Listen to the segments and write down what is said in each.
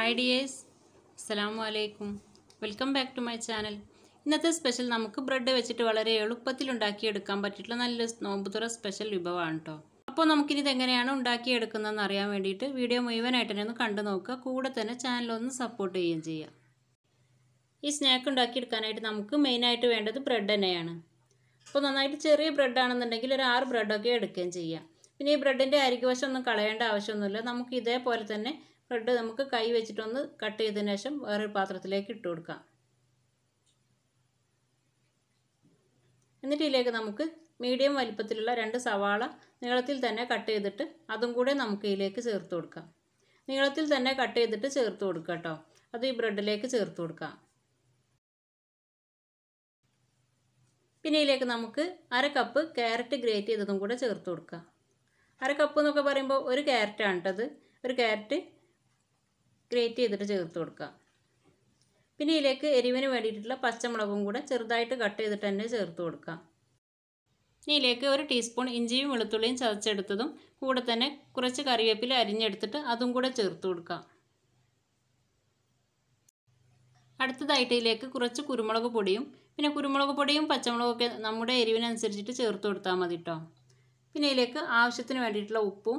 Hi dears, Assalamu alaikum. Welcome back to my channel. ഇന്നത്തെ special നമുക്ക് bread വെച്ചിട്ട് വളരെ എളുപ്പത്തിൽ ഉണ്ടാക്കിയെടുക്കാൻ പറ്റിയിട്ടുള്ള നല്ല നോമ്പുതുറ സ്പെഷ്യൽ വിഭവമാണ് കേട്ടോ. അപ്പോൾ നമുക്കിനി ഇതെങ്ങനെയാണ് ഉണ്ടാക്കിയെടുക്കുന്നതെന്ന് അറിയാൻ വേണ്ടിയിട്ട് വീഡിയോ മുഴുവനായിട്ട് തന്നെ ഒന്ന് കണ്ടു നോക്കുക. കൂടെ തന്നെ ചാനൽ ഒന്ന് സപ്പോർട്ട് ചെയ്യുകയും ചെയ്യുക. ഈ സ്നാക്ക് ഉണ്ടാക്കിയെടുക്കാനായിട്ട് നമുക്ക് മെയിനായിട്ട് വേണ്ടത് ബ്രെഡ് തന്നെയാണ്. അപ്പോൾ നന്നായിട്ട് ചെറിയ ബ്രെഡാണെന്നുണ്ടെങ്കിൽ ഒരു 6 ബ്രെഡൊക്കെ എടുക്കുകയും ചെയ്യാം. പിന്നെ ഈ ബ്രെഡിൻ്റെ അരികുവശം ഒന്നും കളയേണ്ട ആവശ്യമൊന്നുമില്ല. നമുക്ക് ഇതേപോലെ തന്നെ ബ്രെഡ് നമുക്ക് കൈ വെച്ചിട്ടൊന്ന് കട്ട് ചെയ്തതിന് ശേഷം വേറൊരു പാത്രത്തിലേക്ക് ഇട്ട് കൊടുക്കാം. എന്നിട്ട് ഇതിലേക്ക് നമുക്ക് മീഡിയം വലിപ്പത്തിലുള്ള 2 സവാള നീളത്തിൽ തന്നെ കട്ട് ചെയ്തിട്ട് അതും കൂടെ നമുക്ക് ഇതിലേക്ക് ചേർത്ത് കൊടുക്കാം. നീളത്തിൽ തന്നെ കട്ട് ചെയ്തിട്ട് ചേർത്ത് കൊടുക്കുക കേട്ടോ. അത് ഈ ബ്രെഡിലേക്ക് ചേർത്ത് കൊടുക്കാം. പിന്നെ ഇതിലേക്ക് നമുക്ക് 1/2 കപ്പ് ക്യാരറ്റ് ഗ്രേറ്റ് ചെയ്തതും കൂടെ ചേർത്ത് കൊടുക്കാം. 1/2 കപ്പ് എന്നൊക്കെ പറയുമ്പോൾ ഒരു ക്യാരറ്റാണ് കേട്ടത്. ഒരു ക്യാരറ്റ് ഗ്രേറ്റ് ചെയ്തിട്ട് ചേർത്ത് കൊടുക്കുക. പിന്നെ ഇതിലേക്ക് എരിവിന് വേണ്ടിയിട്ടുള്ള പച്ചമുളകും കൂടെ ചെറുതായിട്ട് കട്ട് ചെയ്തിട്ട് തന്നെ ചേർത്ത് കൊടുക്കാം. ഇനി ഇതിലേക്ക് 1 ടീസ്പൂൺ ഇഞ്ചിയും വെളുത്തുള്ളിയും ചതച്ചെടുത്തതും കൂടെ തന്നെ കുറച്ച് കറിവേപ്പില അരിഞ്ഞെടുത്തിട്ട് അതും കൂടെ ചേർത്ത് കൊടുക്കാം. അടുത്തതായിട്ട് ഇതിലേക്ക് കുറച്ച് കുരുമുളക് പൊടിയും പിന്നെ കുരുമുളക് പൊടിയും പച്ചമുളകൊക്കെ നമ്മുടെ എരിവിനനുസരിച്ചിട്ട് ചേർത്ത് കൊടുത്താൽ മതി കേട്ടോ. പിന്നെ ഇതിലേക്ക് ആവശ്യത്തിന് വേണ്ടിയിട്ടുള്ള ഉപ്പും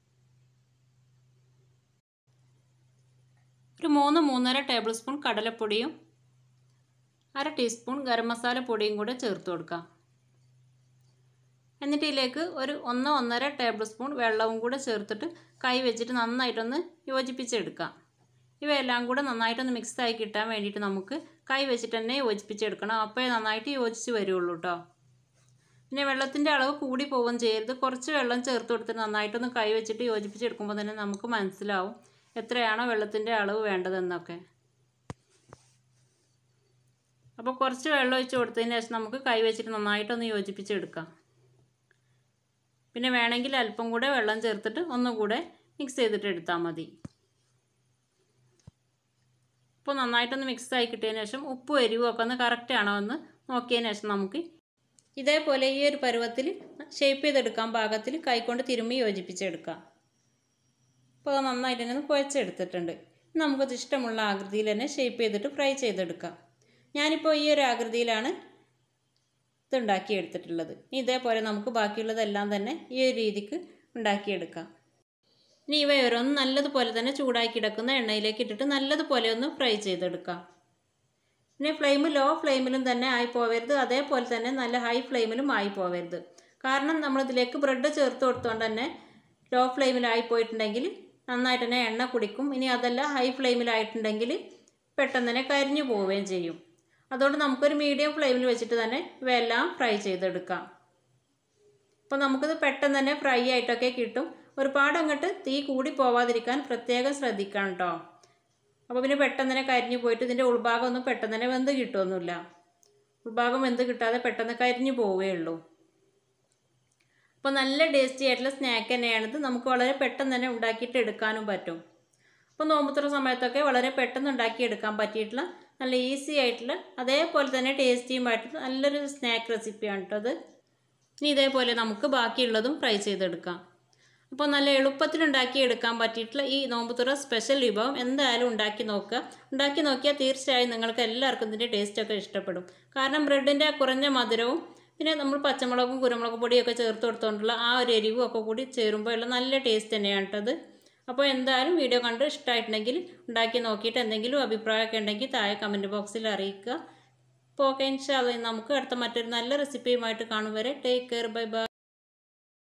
ഒരു 3-3.5 ടേബിൾ സ്പൂൺ കടലപ്പൊടിയും 1/2 ടീസ്പൂൺ ഗരം മസാല പൊടിയും കൂടെ ചേർത്ത് കൊടുക്കാം. എന്നിട്ട് ഇതിലേക്ക് ഒരു 1-1.5 ടേബിൾ സ്പൂൺ വെള്ളവും കൂടെ ചേർത്തിട്ട് കൈ വെച്ചിട്ട് നന്നായിട്ടൊന്ന് യോജിപ്പിച്ചെടുക്കാം. ഇവയെല്ലാം കൂടെ നന്നായിട്ടൊന്ന് മിക്സായി കിട്ടാൻ വേണ്ടിയിട്ട് നമുക്ക് കൈ വെച്ചിട്ട് തന്നെ യോജിപ്പിച്ചെടുക്കണം. അപ്പോഴേ നന്നായിട്ട് യോജിച്ച് വരുള്ളൂ കേട്ടോ. പിന്നെ വെള്ളത്തിൻ്റെ അളവ് കൂടി പോവുകയും ചെയ്യരുത്. കുറച്ച് വെള്ളം ചേർത്ത് കൊടുത്തിട്ട് നന്നായിട്ടൊന്ന് കൈ വെച്ചിട്ട് യോജിപ്പിച്ചെടുക്കുമ്പോൾ തന്നെ നമുക്ക് മനസ്സിലാവും എത്രയാണോ വെള്ളത്തിൻ്റെ അളവ് വേണ്ടതെന്നൊക്കെ. അപ്പോൾ കുറച്ച് വെള്ളം ഒഴിച്ച് കൊടുത്തതിന് ശേഷം നമുക്ക് കൈ വെച്ചിട്ട് നന്നായിട്ടൊന്ന് യോജിപ്പിച്ചെടുക്കാം. പിന്നെ വേണമെങ്കിൽ അല്പം കൂടെ വെള്ളം ചേർത്തിട്ട് ഒന്നുകൂടെ മിക്സ് ചെയ്തിട്ട് എടുത്താൽ മതി. അപ്പോൾ നന്നായിട്ടൊന്ന് മിക്സായി കിട്ടിയതിന് ശേഷം ഉപ്പും എരിവും ഒക്കെ ഒന്ന് കറക്റ്റ് ആണോ എന്ന് നോക്കിയതിന് ശേഷം നമുക്ക് ഇതേപോലെ ഈ ഒരു പരുവത്തിൽ ഷേപ്പ് ചെയ്തെടുക്കാൻ പാകത്തിൽ കൈകൊണ്ട് തിരുമ്മി യോജിപ്പിച്ചെടുക്കാം. അപ്പോൾ നന്നായിട്ട് തന്നെ കുഴച്ചെടുത്തിട്ടുണ്ട്. നമുക്കത് ഇഷ്ടമുള്ള ആകൃതിയിൽ തന്നെ ഷേപ്പ് ചെയ്തിട്ട് ഫ്രൈ ചെയ്തെടുക്കാം. ഞാനിപ്പോൾ ഈ ഒരു ആകൃതിയിലാണ് ഇത് ഉണ്ടാക്കിയെടുത്തിട്ടുള്ളത്. ഇതേപോലെ നമുക്ക് ബാക്കിയുള്ളതെല്ലാം തന്നെ ഈ ഒരു രീതിക്ക് ഉണ്ടാക്കിയെടുക്കാം. ഇനി ഇവ ഓരോന്ന് നല്ലതുപോലെ തന്നെ ചൂടാക്കി കിടക്കുന്ന എണ്ണയിലേക്ക് ഇട്ടിട്ട് നല്ലതുപോലെ ഒന്ന് ഫ്രൈ ചെയ്തെടുക്കാം. പിന്നെ ഫ്ലെയിം ലോ ഫ്ലെയിമിലും തന്നെ ആയി പോവരുത്, അതേപോലെ തന്നെ നല്ല ഹൈ ഫ്ലെയിമിലും ആയി പോവരുത്. കാരണം നമ്മളിതിലേക്ക് ബ്രെഡ് ചേർത്ത് കൊടുത്തുകൊണ്ട് തന്നെ ലോ ഫ്ലെയിമിലായി പോയിട്ടുണ്ടെങ്കിൽ നന്നായിട്ട് തന്നെ എണ്ണ കുടിക്കും. ഇനി അതല്ല ഹൈ ഫ്ലെയിമിലായിട്ടുണ്ടെങ്കിൽ പെട്ടെന്ന് തന്നെ കരിഞ്ഞു പോവുകയും ചെയ്യും. അതുകൊണ്ട് നമുക്കൊരു മീഡിയം ഫ്ലെയിമിൽ വെച്ചിട്ട് തന്നെ ഇവയെല്ലാം ഫ്രൈ ചെയ്തെടുക്കാം. അപ്പോൾ നമുക്കിത് പെട്ടെന്ന് തന്നെ ഫ്രൈ ആയിട്ടൊക്കെ കിട്ടും. ഒരുപാട് അങ്ങോട്ട് തീ കൂടി പോവാതിരിക്കാൻ പ്രത്യേകം ശ്രദ്ധിക്കണം കേട്ടോ. അപ്പോൾ പിന്നെ പെട്ടെന്ന് തന്നെ കരിഞ്ഞു പോയിട്ട് ഇതിൻ്റെ ഉൾഭാഗം ഒന്നും പെട്ടെന്ന് തന്നെ വെന്ത് കിട്ടുമൊന്നുമില്ല. ഉൾഭാഗം വെന്ത് കിട്ടാതെ പെട്ടെന്ന് കരിഞ്ഞു പോവുകയുള്ളൂ. അപ്പോൾ നല്ല ടേസ്റ്റി ആയിട്ടുള്ള സ്നാക്ക് തന്നെയാണിത്. നമുക്ക് വളരെ പെട്ടെന്ന് തന്നെ ഉണ്ടാക്കിയിട്ട് എടുക്കാനും പറ്റും. അപ്പോൾ നോമ്പുതുറ സമയത്തൊക്കെ വളരെ പെട്ടെന്ന് ഉണ്ടാക്കിയെടുക്കാൻ പറ്റിയിട്ടുള്ള നല്ല ഈസി ആയിട്ടുള്ള അതേപോലെ തന്നെ ടേസ്റ്റിയുമായിട്ടുള്ള നല്ലൊരു സ്നാക്ക് റെസിപ്പിയാണ് കേട്ടോ അത്. ഇനി ഇതേപോലെ നമുക്ക് ബാക്കിയുള്ളതും ഫ്രൈ ചെയ്തെടുക്കാം. അപ്പോൾ നല്ല എളുപ്പത്തിൽ ഉണ്ടാക്കിയെടുക്കാൻ പറ്റിയിട്ടുള്ള ഈ നോമ്പുതുറ സ്പെഷ്യൽ വിഭവം എന്തായാലും ഉണ്ടാക്കി നോക്കുക. ഉണ്ടാക്കി നോക്കിയാൽ തീർച്ചയായും നിങ്ങൾക്ക് എല്ലാവർക്കും ഇതിൻ്റെ ടേസ്റ്റൊക്കെ ഇഷ്ടപ്പെടും. കാരണം ബ്രെഡിൻ്റെ കുറഞ്ഞ മധുരവും പിന്നെ നമ്മൾ പച്ചമുളകും കുരുമുളക് പൊടിയൊക്കെ ചേർത്ത് കൊടുത്തുകൊണ്ടുള്ള ആ ഒരു എരിവും ഒക്കെ കൂടി ചേരുമ്പോൾ ഉള്ള നല്ല ടേസ്റ്റ് തന്നെയാണ് കേട്ടത്. അപ്പോൾ എന്തായാലും വീഡിയോ കണ്ട് ഇഷ്ടമായിട്ടുണ്ടെങ്കിൽ ഉണ്ടാക്കി നോക്കിയിട്ട് എന്തെങ്കിലും അഭിപ്രായമൊക്കെ ഉണ്ടെങ്കിൽ താഴെ കമൻറ്റ് ബോക്സിൽ അറിയിക്കുക. അപ്പോൾ ഓക്കെ, ഇൻഷാ അല്ലാഹ് നമുക്ക് അടുത്ത മറ്റൊരു നല്ല റെസിപ്പിയുമായിട്ട് കാണും വരെ ടേക്ക് കെയർ, ബൈ ബൈ.